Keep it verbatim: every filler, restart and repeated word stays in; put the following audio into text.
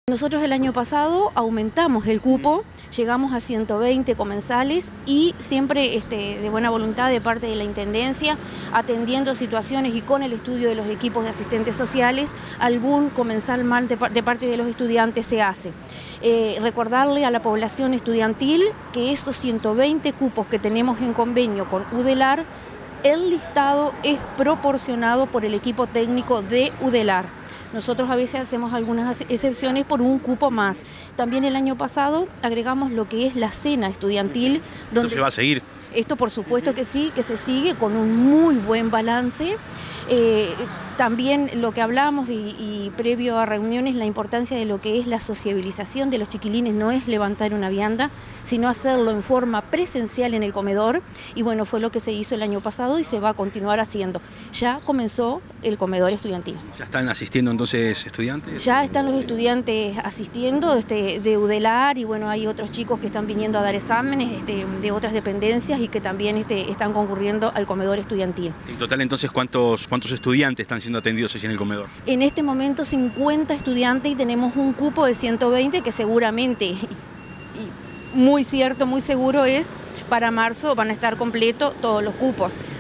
Nosotros el año pasado aumentamos el cupo, llegamos a ciento veinte comensales y siempre este, de buena voluntad de parte de la Intendencia, atendiendo situaciones y con el estudio de los equipos de asistentes sociales, algún comensal mal de, de parte de los estudiantes se hace. Eh, recordarle a la población estudiantil que esos ciento veinte cupos que tenemos en convenio con UDELAR, el listado es proporcionado por el equipo técnico de UDELAR. Nosotros a veces hacemos algunas excepciones por un cupo más. También el año pasado agregamos lo que es la cena estudiantil. Donde ¿Esto se va a seguir? Esto por supuesto que sí, que se sigue con un muy buen balance. Eh, también lo que hablamos y, y previo a reuniones, la importancia de lo que es la sociabilización de los chiquilines no es levantar una vianda, sino hacerlo en forma presencial en el comedor. Y bueno, fue lo que se hizo el año pasado y se va a continuar haciendo. Ya comenzó el comedor estudiantil. ¿Ya están asistiendo entonces estudiantes? Ya están los estudiantes asistiendo este, de UDELAR y bueno, hay otros chicos que están viniendo a dar exámenes este, de otras dependencias y que también este, están concurriendo al comedor estudiantil. En total entonces, ¿cuántos, cuántos estudiantes están siendo atendidos así en el comedor? En este momento cincuenta estudiantes y tenemos un cupo de ciento veinte que seguramente, y, y muy cierto, muy seguro es, para marzo van a estar completos todos los cupos.